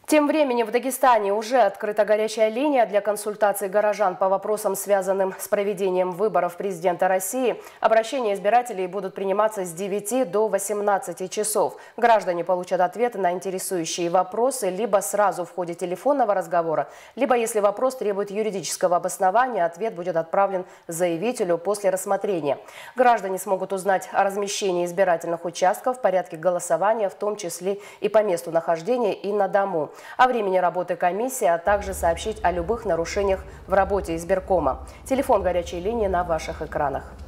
Тем временем в Дагестане уже открыта горячая линия для консультаций горожан по вопросам, связанным с проведением выборов президента России. Обращения избирателей будут приниматься с 9 до 18 часов. Граждане получат ответы на интересующие вопросы либо сразу в ходе телефонного разговора, либо, если вопрос требует юридического обоснования, ответ будет отправлен заявителю после рассмотрения. Граждане смогут узнать о размещении избирательных участков, порядке голосования, в том числе и по месту нахождения и на дому, о времени работы комиссии, а также сообщить о любых нарушениях в работе избиркома. Телефон горячей линии на ваших экранах.